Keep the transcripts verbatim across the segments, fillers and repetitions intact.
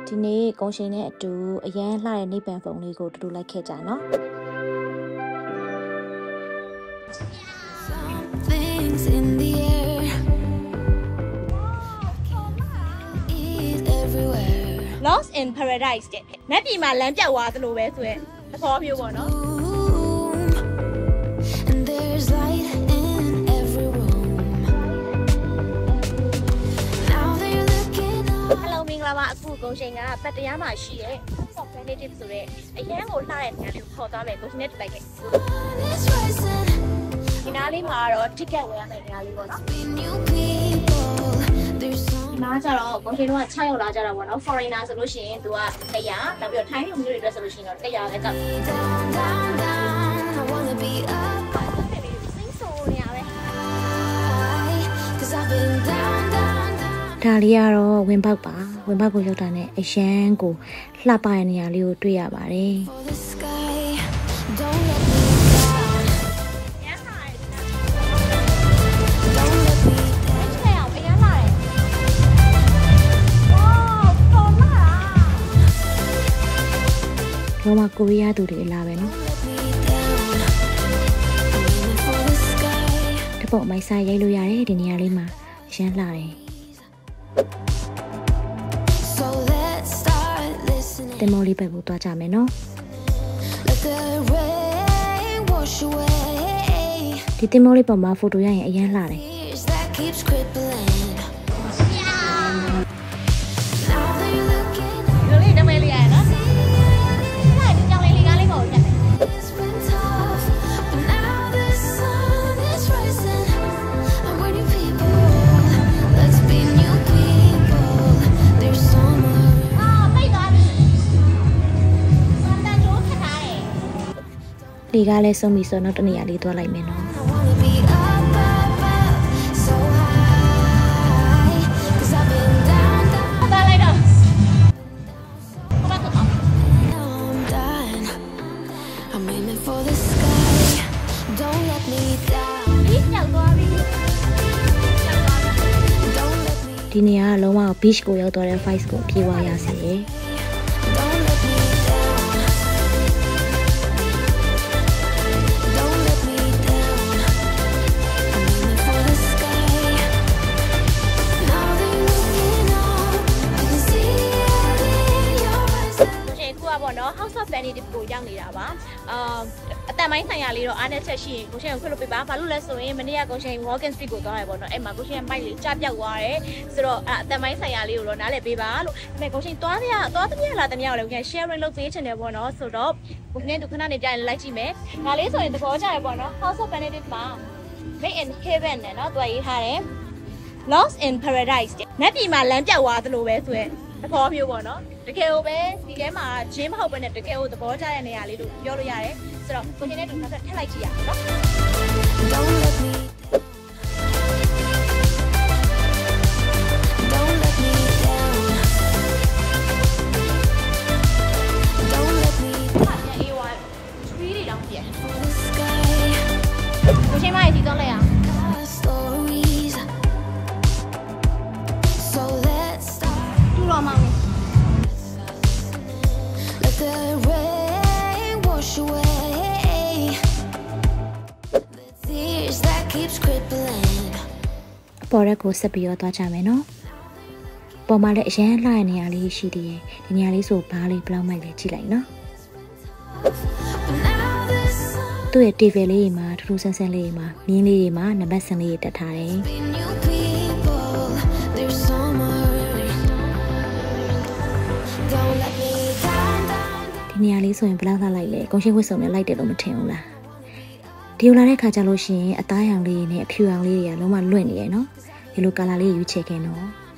ဒီနေ့ကုန်းရှင်နဲ့အတူအရန်လှတဲ့နေပန်ဖုံလေးကိုတူတူလိုက်ခဲ့ကြနော် Something's in the air. It's everywhere. Lost in Paradise တဲ့နတ်ပြည်မှာလမ်းပြောက်သွားသလိုပဲဆိုရဲသဘောမျိုးပေါ့နော် And there's light in every room. Now they're looking up. Hello မင်္ဂလာပါအခုကုန်းရှင်ကပတ်တရားမှာရှိရဲ့ software native ဆိုရဲအရန်ကိုလှတဲ့နေရာလေးကိုခေါ်သွားမယ်ကုန်းရှင်နဲ့တူလိုက်ခဲ့ It's rising. ဒီနားလေးမှာတော့ ticket ဝယ်ရမယ့်နေရာလေးပေါ့နော် Be new people. There's some. ဒီမှာကျတော့ကုန်းရှင်တို့က၆ရောက်လာကြတာပေါ့နော် foreigner ဆိုလို့ရှိရင်သူကတရာနောက်ပြီးတော့ Thai မျိုးတွေအတွက်ဆိုလို့ရှိရင်တော့တရာလည်းကပ် Down, down, down. I wanna be up. စိတ်ဆိုးနေရပဲ High. 'Cause I've been down, down, down. ဒါလေးကတော့ဝင်ပေါက်ပါဝင်ပေါက်ကိုရောက်တာနဲ့အရန်ကိုလှပတဲ့နေရာလေးကိုတွေ့ရပါတယ် For the sky. Don't let me down. ရမ်းလာတယ် Don't let me down. ချဲအောင်အရမ်းလာတယ်ဝါးပေါ်လာလုံးဝကိုရီးယားသူတွေအလားပဲနော် Let me down. I'm aiming for the sky. တပုတ်မိုက်ဆိုင်ရိုက်လို့ရတယ်ဒီနေရာလေးမှာအရန်လှတယ် So let's start listening. တင်မောလေးပဲကိုသွားကြမယ်နော် Let the rain wash away ဒီတင်မောလေးပေါ်မှာဖိုတိုရရင်အရန်လှတယ် fears that keeps crippling. Now they're looking up. ဒီလိုလေးနမဲလေးရရနော်အဲ့ဒီကြောင်လေးလေးကားလေးပေါ့ညက်တယ် It's been tough, but now the sun is rising. And we're new people. Let's be new people. There's summer. အာပိတ်သွားပြီစမ်းတန်ကျိုးခက်ထားတယ်လေကားလဲဆုံးပြီဆိုတော့နောက်တစ်နေရာလေးသွားလိုက်မယ်နော် I wanna be up, up, up, so high. 'Cause I've been down, down. သွားလိုက်တော့ဟိုဘက်ကတော့ Now I'm done. I'm aiming for the sky. Don't let me down. ဒီကြောက်သွားပြီ Don't let me. ဒီနေရာကလုံးဝ beach ကိုရောက်သွားတဲ့ vibe ကိုပြေးသွားရစေတယ် Don't let me down. Don't let me down. I'm aiming for the sky. Now they're looking up. I can see it in your eyes. ဆိုရှင်ခုကပေါ့နော် House of Vanity ကိုရောက်နေတာပါအာအတန်ပိုင်းဆိုင်ရာလေးတော့အားနဲ့ချက်ရှိရင်ကိုရှင်ကိုခွင့်လို့ပြပါဘာလို့လဲဆိုရင်မနေ့ကကိုရှင် Walking Street ကိုသွားရပေါ့နော်အဲ့မှာကိုရှင်ရဲ့ mic လေးကြားပြောက်သွားတယ်ဆိုတော့အတန်ပိုင်းဆိုင်ရာလေးကိုတော့နားလည်ပေးပါလို့ဒါပေမဲ့ကိုရှင်သွားရသွားသမျှလာသမျှကိုလည်းကိုရှင် sharing လုပ်ပေးချင်တယ်ပေါ့နော်ဆိုတော့ကိုရှင်တို့ခဏနေပြန်လိုက်ကြည့်မယ်ဒါလေးဆိုရင်သဘောကျရပေါ့နော် House of Vanity မှာ Made in Heaven နဲ့နော်တွားရေးထားတယ် Lost in Paradise တဲ့နတ်ပြည်မှာလမ်းပြောက်သွားသလိုပဲဆိုရဲသဘောမျိုးပေါ့နော်တကယ်ကိုပဲဒီထဲမှာဂျင်းမဟုတ်ဘဲနဲ့တကယ်ကိုသဘောကျတဲ့နေရာလေးလို့ပြောလို့ရတယ်ဆိုတော့ကိုရှင်နဲ့တူနောက်ထပ်ထည့်လိုက်ကြည့်ရအောင်နော် Don't let me. Don't let me down. Don't let me ဟာပြန်အေးဝါtweet တွေတောင်ပြန် for the sky. ကိုရှင်မရဲ့ဒီတော့လိုက်အောင် Our stories. So let's start. တူတော်မောင်လေး Let the rain wash away the tears that keeps crippling. ပေါ်ရက်ကိုဆက်ပြီးတော့သွားကြမယ်နော်ပေါ်မှာလည်းအရန်လှတဲ့နေရာလေးရှိသေးတယ်ဒီနေရာလေးဆိုဘားလေးဘလောက်မိုက်လဲကြည့်လိုက်နော် But now the sun. သူ့ရဲ့ တီဗီ လေးတွေမှာထူးထူးဆန်းဆန်းလေးတွေမှာမြင်းလေးတွေမှာနံပါတ်စင်လေးတွေတက်ထားတယ် Be new people. There's summer. Don't let me down, down, down. ဒီနေရာလေးဆိုရင်ဘလောက်လှလိုက်လဲကုန်းရှိဝတ်စုံနဲ့လိုက်တယ်လို့မထင်ဘူးလားဒီလိုလာတဲ့ခါကျလို့ရှိရင်အသားရောင်လေးတွေနဲ့အဖြူရောင်လေးတွေကလုံးဝလွင့်နေရယ်နော်ဒီလိုကာလာလေးရွေးချယ်ခဲ့နော်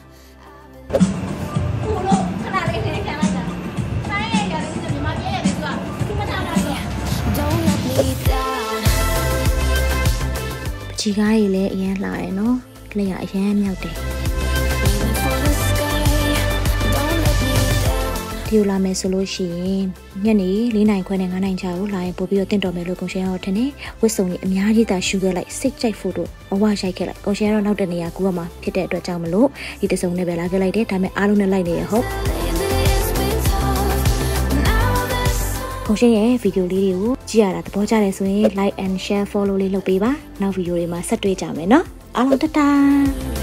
ကိုလို့ခဏလေးနေခံလိုက်တာဆိုင်ရဲ့ကြတယ်ဒီမှာပြည့်ရတယ်သူကသူမထားတာတော့ Don't let me down. ပချီကားကြီးလည်းအရန်လှရယ်နော်လက်ရအရန်မြောက်တယ် Aiming for the sky. Don't let me down. ဒီလိုလာမယ်ဆိုလို့ရှိရင်ညနေ၄နာရီခွဲနဲ့၅နာရီချာကိုလာရင်ပို့ပြီးတော့တင့်တော်မယ်လို့ကုန်းရှင်ရောထင်တယ်ဝတ်စုံကြီးအများကြီးသာရှူခဲ့လိုက်စိတ်ကြိုက်ဖို့တို့အဝရိုက်ခဲ့လိုက်ကုန်းရှင်ရောနောက်တဲ့နေရာကူရမှာဖြစ်တဲ့အတွက်ကြောင့်မလို့ဒီတစုံနဲ့ပဲလာခဲ့လိုက်တယ်ဒါပေမဲ့အားလုံးနဲ့လိုက်နေရဟုတ် This ကိုရှင်ရဲ့ဗီဒီယိုလေးတွေကိုကြည့်ရတာသဘောကျတယ်ဆိုရင် like and share follow လေးလုပ်ပေးပါနောက်ဗီဒီယိုတွေမှာဆက်တွေ့ကြမယ်နော်အားလုံးတတား